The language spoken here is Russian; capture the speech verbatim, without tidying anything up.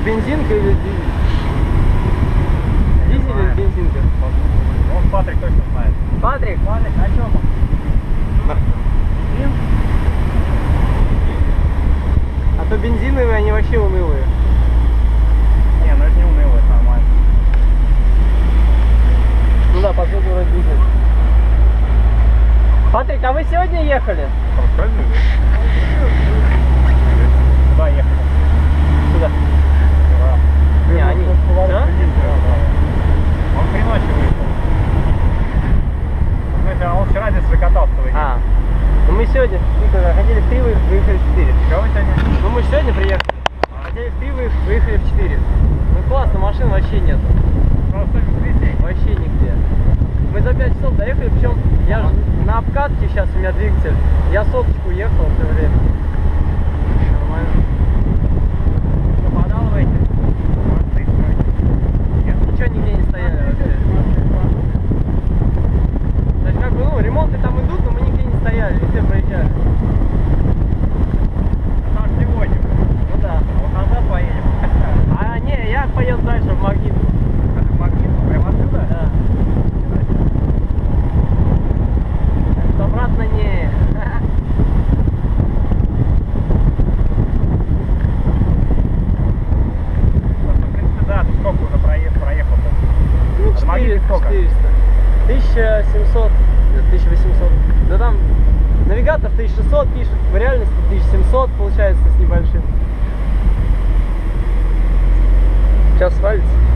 бензинка или дизель? Дизель или бензинка? Он Патрик точно знает. Патрик? Патрик, а что там? Бензин? А то бензиновые, они вообще унылые. Не, ну это не уныло, это нормально. Ну да, последний вроде дизель. Патрик, а вы сегодня ехали? Куда ехали? Сюда. Ура. Не, они. Да? Он при ночи выехал. В смысле, он вчера здесь закатался. А. Ну мы сегодня, когда хотели в три выехать, выехали в четыре. Чего вы сегодня? Ну мы сегодня приехали. Хотели в три выехать, выехали в четыре. Ну классно, машин вообще нету. Просто везде. Вообще нигде. Мы за пять часов доехали, причем я же на обкатке сейчас у меня двигатель. Я соточку ехал все время. Нормально. Попадал в эти? Молодцы, стройки. Нет? Ничего нигде не стояли вообще. То есть как бы, ну, ремонты там идут, но мы нигде не стояли, везде проезжали. Так сегодня. Ну да. А вот назад поедем. А не, я поеду дальше в Магнитку. В Магнитку, прямо отсюда? Да. Так что обратно не. Ну, в принципе, да, ты сколько уже проехал? проехал-то? Ну, От Магниты сколько? четыреста. тысяча семьсот, тысяча восемьсот. Да там навигатор тысяча шестьсот пишет, в реальности тысяча семьсот получается с небольшим. Сейчас свалится.